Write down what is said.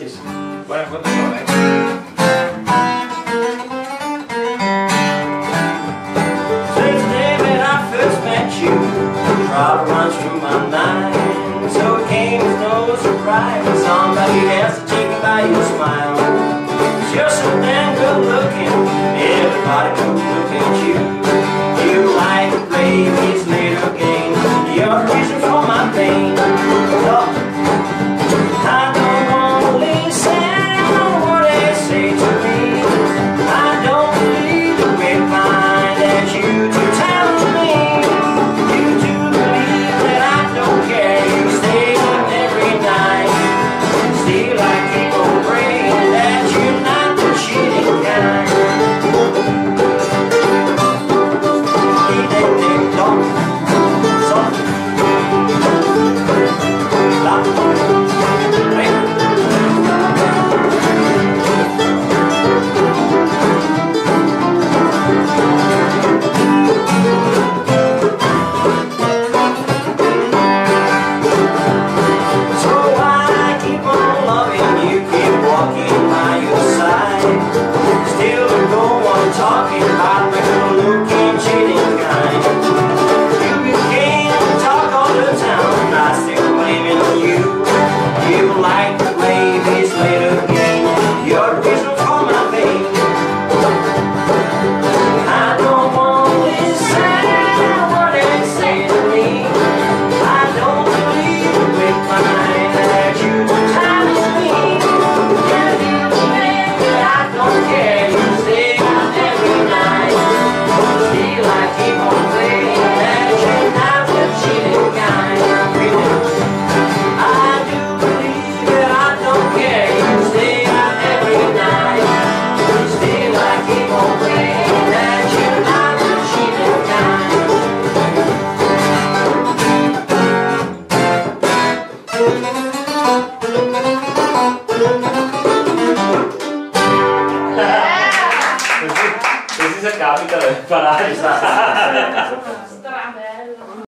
Sì, sì. Buona condizione. Since the day that I first met you, trouble runs through my mind. So it came as no surprise when somebody else to take me by your smile. 'Cause you're so damn good looking, everybody could look at you. You like to play these little games, you're the reason for my pain. Look, I don't wanna listen to what they say to me. I don't believe the grapevine that you two tell me. You do believe that I don't care. You stay up every night. Still I keep on praying that you're not the cheating kind. Talking about the good-looking, cheating kind. You became the talk of the town, I still blaming on you. You like to play this little game, you're the reason for my pain. I don't want to listen to what they say to me. I don't believe the grapevine that you tell me. Yeah, you think that I don't care, you say I keep on playing that you're not the cheating kind. I do believe that I don't care. You stay out every night. Still I keep on playing that you're not the cheating kind. Così se capita deve imparare.